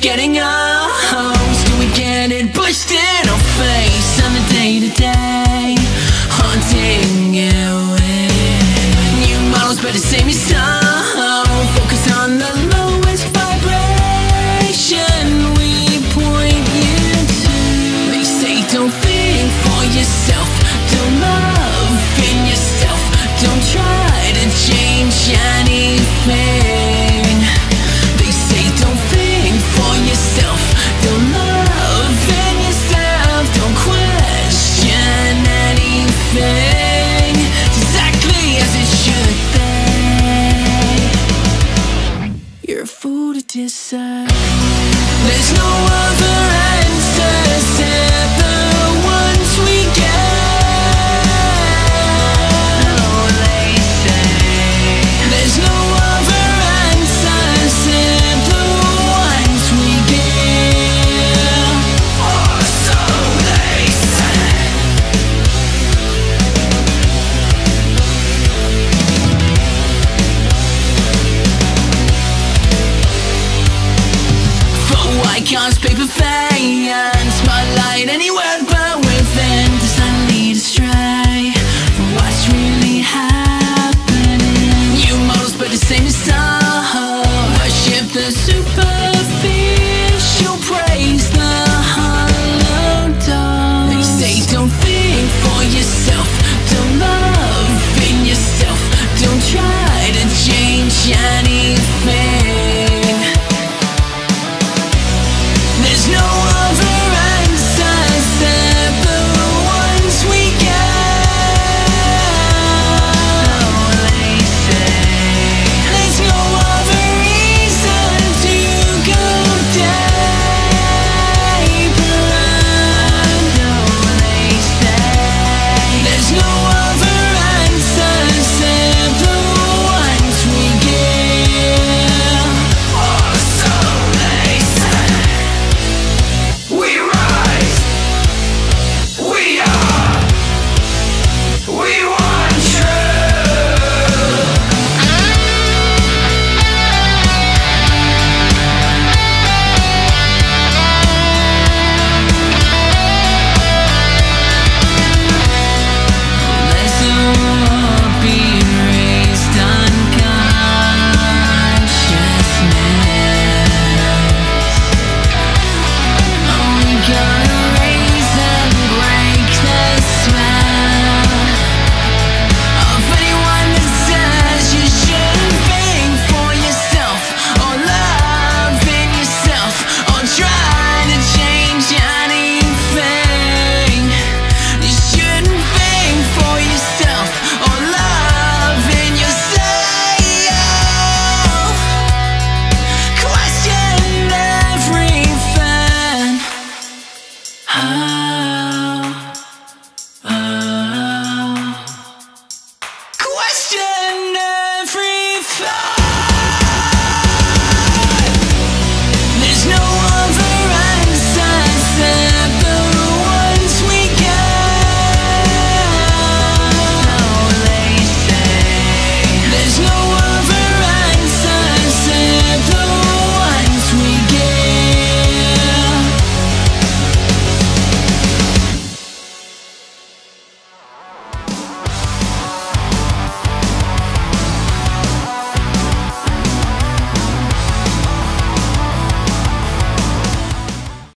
getting old. Do we get it pushed in our face on the day-to-day, haunting you with new models, better save me some. Focus on the lowest vibration we point you to. They say don't think for yourself, don't love in yourself, don't try to change anything. They say don't think for yourself, don't love in yourself, don't question anything. Exactly as it should be. You're a fool to decide. There's no other answers except the ones we get. Oh, they say there's no other answers except the ones we get. Oh, so they say. For icons, paper fans,